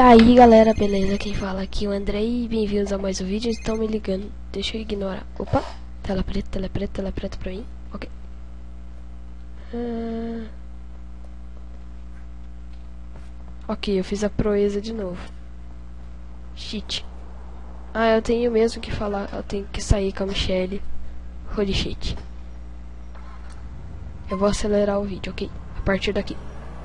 aí galera, beleza? Quem fala aqui é o André e bem-vindos a mais um vídeo. Estão me ligando, deixa eu ignorar. Opa, tela preta pra mim. Ok. Ok, eu fiz a proeza de novo. Shit. Ah, eu tenho mesmo que falar, eu tenho que sair com a Michelle. Holy shit. Eu vou acelerar o vídeo, ok? A partir daqui.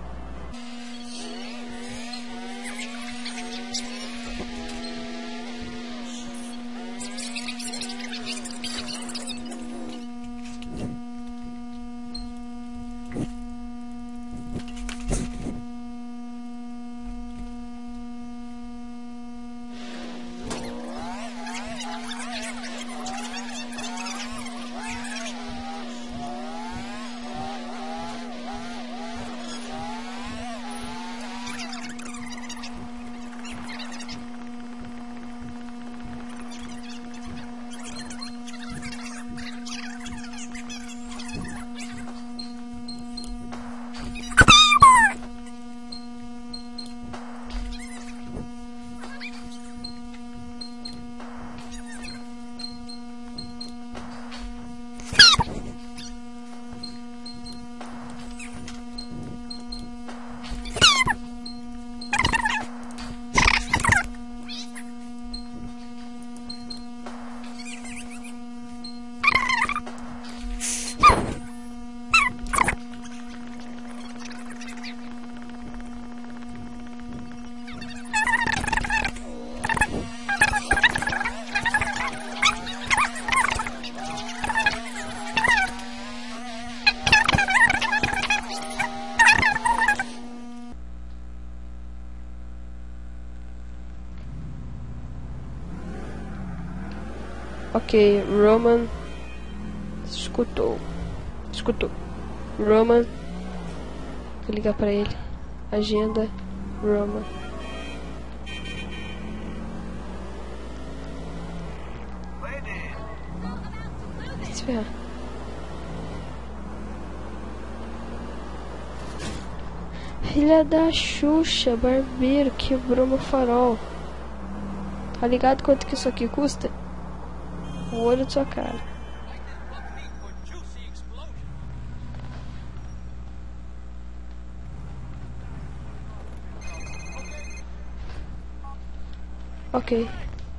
Ok, Roman escutou. Roman, vou ligar pra ele. Agenda, Roman. Se ferrar. Filha da Xuxa, barbeiro, quebrou meu farol. Tá ligado quanto que isso aqui custa? O olho de sua cara. Ok.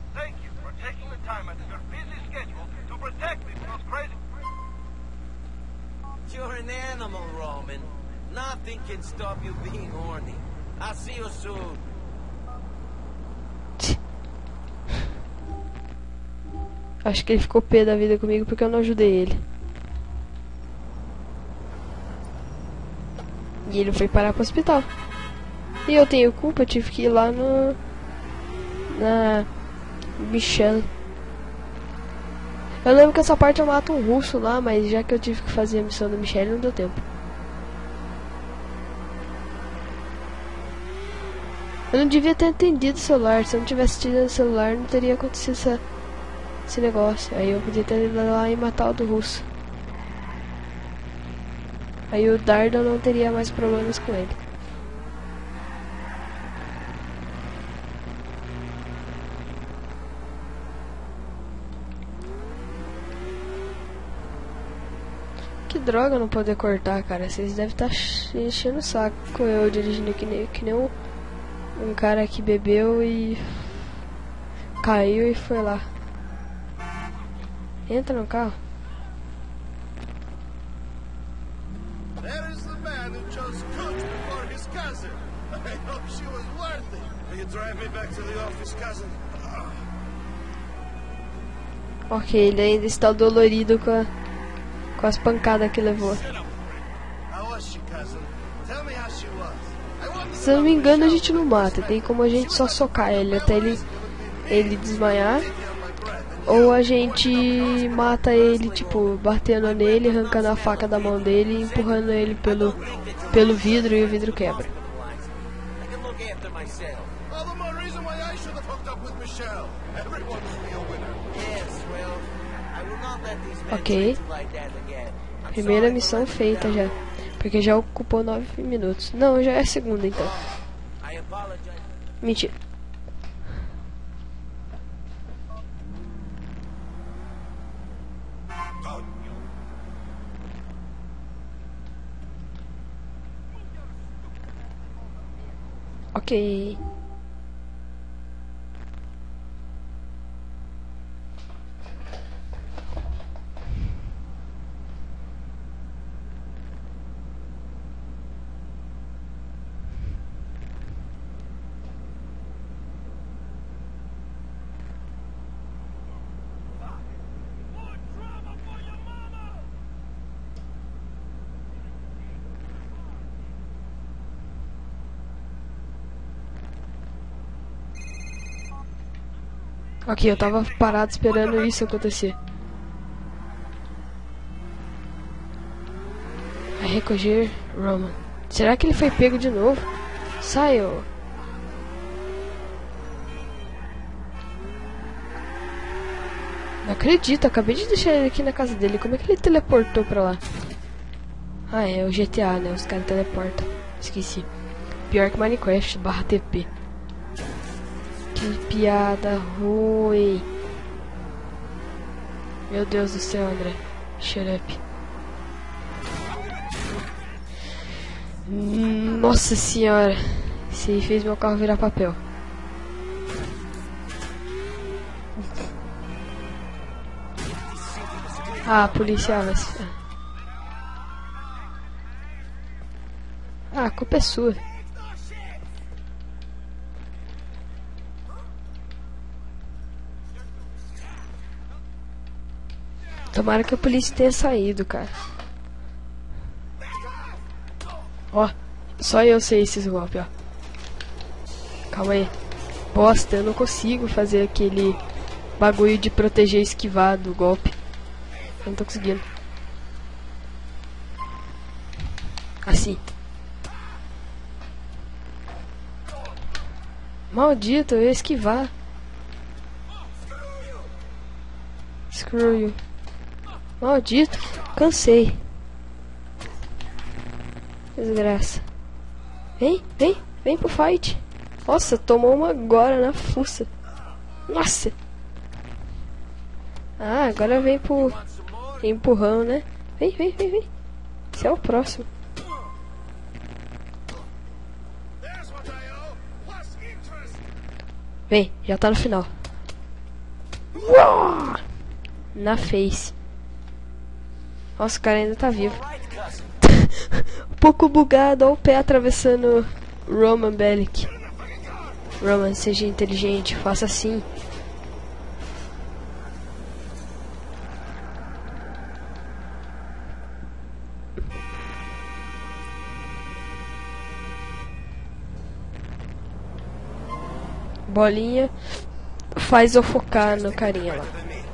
You're an animal, Roman. Nothing can stop you being horny. I'll see you soon. Acho que ele ficou pé da vida comigo porque eu não ajudei ele. E ele foi parar pro hospital. E eu tenho culpa, eu tive que ir lá na Michelle. Eu lembro que essa parte eu mato um russo lá, mas já que eu tive que fazer a missão da Michelle, não deu tempo. Eu não devia ter entendido o celular. Se eu não tivesse tido o celular, não teria acontecido esse negócio. Aí eu podia ter ido lá e matar o do russo. Aí o Dardo não teria mais problemas com ele. Que droga não poder cortar, cara. Vocês devem estar enchendo o saco eu dirigindo que nem um cara que bebeu e caiu e foi lá. Entra no carro. There is the man who chose Coach before his cousin. I hope she was worth it. Will you drive me back to the office, cousin? Ok, ele ainda está dolorido com as pancadas que levou. How was she, cousin? Tell me how she was. Se eu não me engano, a gente não mata. Tem como a gente só socar ele até ele desmaiar. Ou a gente mata ele, tipo, batendo nele, arrancando a faca da mão dele e empurrando ele pelo vidro e o vidro quebra. All the more reason why I should have hooked up with Michelle. Everyone will be a winner. Yes, well, I will not let these men Ok. treat you like that again. I'm Primeira sorry missão for letting you feita down. já. Porque já ocupou 9 minutos. Não, já é a segunda então. I apologize. Mentira. Ok. Ok, eu tava parado esperando isso acontecer. A recolher Roman. Será que ele foi pego de novo? Saiu. Não acredito, acabei de deixar ele aqui na casa dele. Como é que ele teleportou pra lá? Ah, é o GTA, né? Os caras teleportam. Esqueci. Pior que Minecraft /TP. Que piada ruim. Meu Deus do céu, André. Shut up. Nossa senhora. Isso aí fez meu carro virar papel. Ah, policial. Ah, a culpa é sua. Tomara que a polícia tenha saído, cara. Ó, só eu sei esses golpes, ó. Calma aí. Bosta, eu não consigo fazer aquele bagulho de proteger e esquivar do golpe. Eu não tô conseguindo. Assim. Maldito, eu ia esquivar. Screw you. Maldito, cansei. Desgraça. Vem pro fight. Nossa, tomou uma agora na fuça. Nossa. Ah, agora vem pro empurrão, né? Vem. Esse é o próximo. Vem, já tá no final. Uau! Na face. Nossa, o cara ainda tá vivo. Um pouco bugado, olha o pé atravessando Roman Bellic. Roman, seja inteligente, faça assim. Bolinha faz eu focar no carinha lá.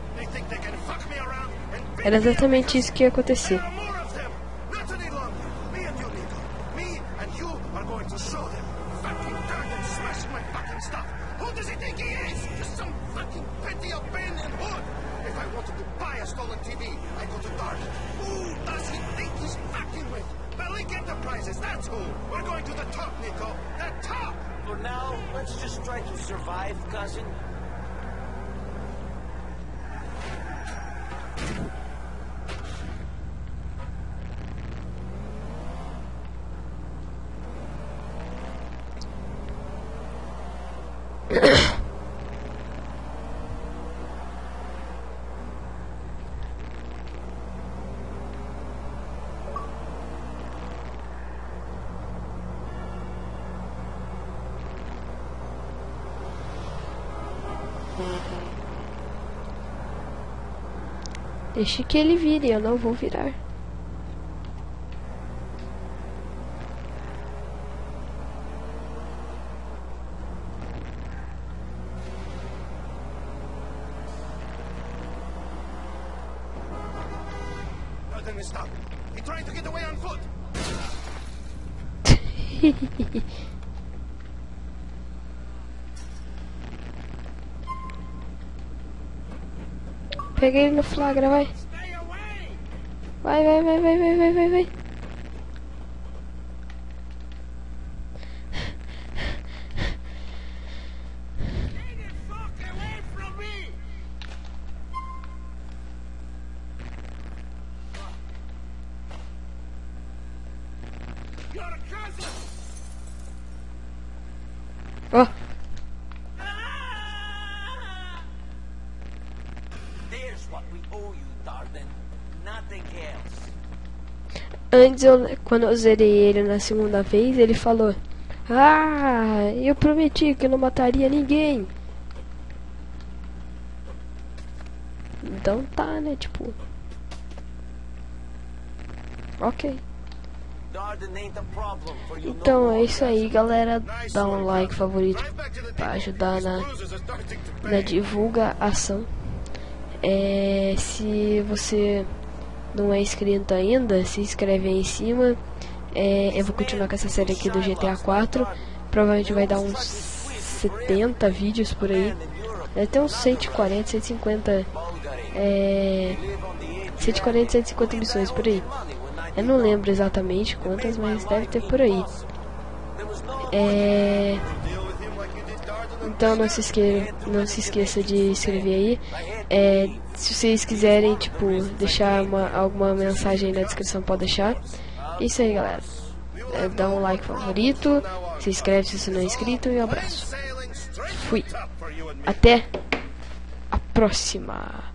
Era exatamente isso que ia acontecer. For now, let's just try to survive, cousin. Deixe que ele vire, eu não vou virar. Stop. He tried to get away on foot. Pega ele no flagra, vai. Vai. Here's what we owe you, Darden. Nothing else. Antes, quando eu zerei ele na segunda vez, ele falou: ah, eu prometi que eu não mataria ninguém. Então tá, né, tipo... Ok. Então é isso aí, galera. Dá um like favorito pra ajudar na divulgação. Se você não é inscrito ainda, se inscreve aí em cima. Eu vou continuar com essa série aqui do GTA 4. Provavelmente vai dar uns 70 vídeos por aí. Deve ter uns 140, 150 140, 150 missões por aí. Eu não lembro exatamente quantas, mas deve ter por aí. Então não se esqueça de inscrever aí. Se vocês quiserem, tipo, deixar alguma mensagem aí na descrição, pode deixar. Isso aí, galera. Dá um like favorito, se inscreve se você não é inscrito e um abraço. Fui. Até a próxima.